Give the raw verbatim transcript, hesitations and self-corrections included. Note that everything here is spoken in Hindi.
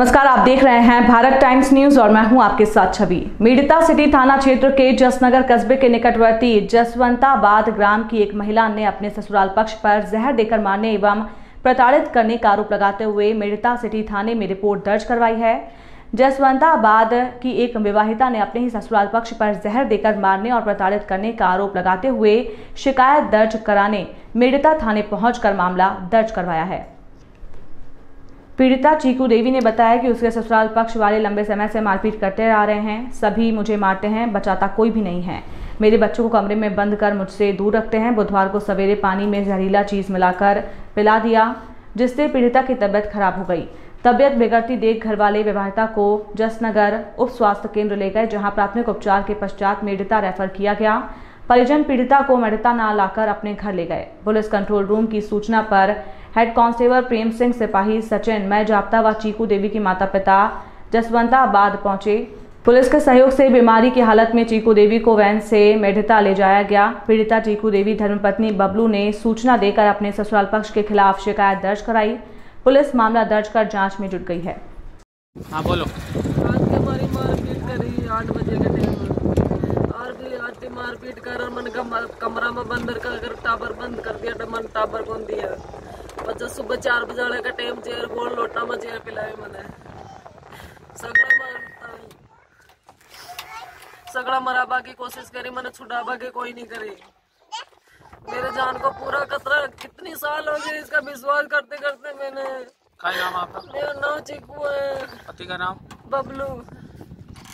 नमस्कार, आप देख रहे हैं भारत टाइम्स न्यूज और मैं हूं आपके साथ छवि। मेड़ता सिटी थाना क्षेत्र के जसनगर कस्बे के निकटवर्ती जसवंताबाद ग्राम की एक महिला ने अपने ससुराल पक्ष पर जहर देकर मारने एवं प्रताड़ित करने का आरोप लगाते हुए मेड़ता सिटी थाने में रिपोर्ट दर्ज करवाई है। जसवंताबाद की एक विवाहिता ने अपने ही ससुराल पक्ष पर जहर देकर मारने और प्रताड़ित करने का आरोप लगाते हुए शिकायत दर्ज कराने मेड़ता थाने पहुंचकर मामला दर्ज करवाया है। पीड़िता चीकू देवी ने बताया कि उसके ससुराल पक्ष वाले लंबे समय से मारपीट करते आ रहे हैं। सभी मुझे मारते हैं, बचाता कोई भी नहीं है। मेरे बच्चों को कमरे में बंद कर मुझसे दूर रखते हैं। बुधवार को सवेरे पानी में जहरीला चीज मिलाकर पिला दिया, जिससे पीड़िता की तबीयत खराब हो गई। तबीयत बिगड़ती देख घर वाले विवाहिता को जसनगर उप स्वास्थ्य केंद्र ले गए, जहां प्राथमिक उपचार के पश्चात मेड़ता रेफर किया गया। परिजन पीड़िता को मेड़ता न लाकर अपने घर ले गए। पुलिस कंट्रोल रूम की सूचना पर हेड कांस्टेबल प्रेम सिंह, सिपाही सचिन, मैं जाप्ता व चीकू देवी के माता पिता जसवंताबाद पहुंचे। पुलिस के सहयोग से बीमारी की हालत में चीकू देवी को वैन से मेड़ता ले जाया गया। पीड़िता चीकू देवी धर्मपत्नी बबलू ने सूचना देकर अपने ससुराल पक्ष के खिलाफ शिकायत दर्ज कराई। पुलिस मामला दर्ज कर जांच में जुट गई है। हाँ बोलो। आज के हमारी मारपीट करी आठ बजे के टाइम और भी आज मारपीट कर मन कमरा में बंद कर टावर बंद कर दिया। मन टावर कौन दिया बच्चा सुबह चार बजे का टाइम चेयर बोल लोटा में चेयर पिलाए मैंने सगड़ा सगड़ा मराबा की कोशिश करी, मैंने छुड़ाबा की कोई नहीं करी। मेरे जान को पूरा खतरा, कितनी साल हो गए इसका विश्वास करते करते। मैंने क्या नाम आपका? मेरा नाम चीकू है। पति का नाम? बबलू।